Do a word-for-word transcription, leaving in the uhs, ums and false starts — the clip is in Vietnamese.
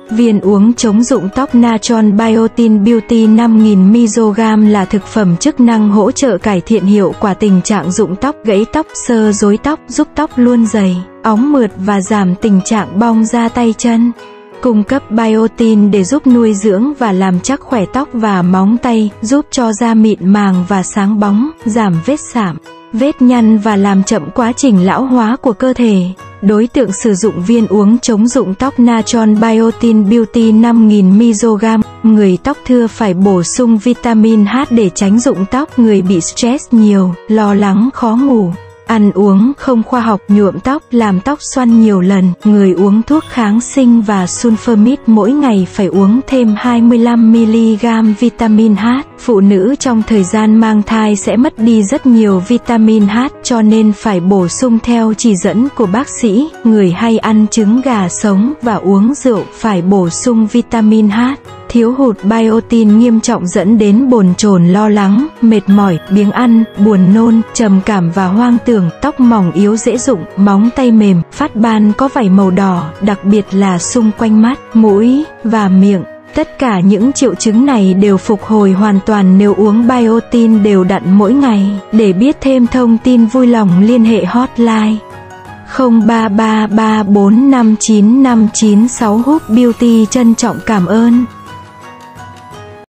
Viên uống chống rụng tóc Natron Biotin Beauty năm nghìn mi-li-gam là thực phẩm chức năng hỗ trợ cải thiện hiệu quả tình trạng rụng tóc, gãy tóc, xơ rối tóc, giúp tóc luôn dày, óng mượt và giảm tình trạng bong da tay chân. Cung cấp biotin để giúp nuôi dưỡng và làm chắc khỏe tóc và móng tay, giúp cho da mịn màng và sáng bóng, giảm vết sạm, vết nhăn và làm chậm quá trình lão hóa của cơ thể. Đối tượng sử dụng viên uống chống rụng tóc Natron Biotin Beauty năm nghìn mi-li-gam. Người tóc thưa phải bổ sung vitamin H để tránh rụng tóc. Người bị stress nhiều, lo lắng, khó ngủ, ăn uống không khoa học, nhuộm tóc, làm tóc xoăn nhiều lần. Người uống thuốc kháng sinh và sulfamide mỗi ngày phải uống thêm hai mươi lăm mi-li-gam vitamin H. Phụ nữ trong thời gian mang thai sẽ mất đi rất nhiều vitamin H, cho nên phải bổ sung theo chỉ dẫn của bác sĩ. Người hay ăn trứng gà sống và uống rượu phải bổ sung vitamin H. Thiếu hụt biotin nghiêm trọng dẫn đến bồn chồn, lo lắng, mệt mỏi, biếng ăn, buồn nôn, trầm cảm và hoang tưởng, tóc mỏng yếu dễ rụng, móng tay mềm, phát ban có vảy màu đỏ, đặc biệt là xung quanh mắt, mũi và miệng. Tất cả những triệu chứng này đều phục hồi hoàn toàn nếu uống biotin đều đặn mỗi ngày. Để biết thêm thông tin vui lòng liên hệ hotline không ba ba ba bốn năm chín năm chín sáu. Hub Beauty trân trọng cảm ơn.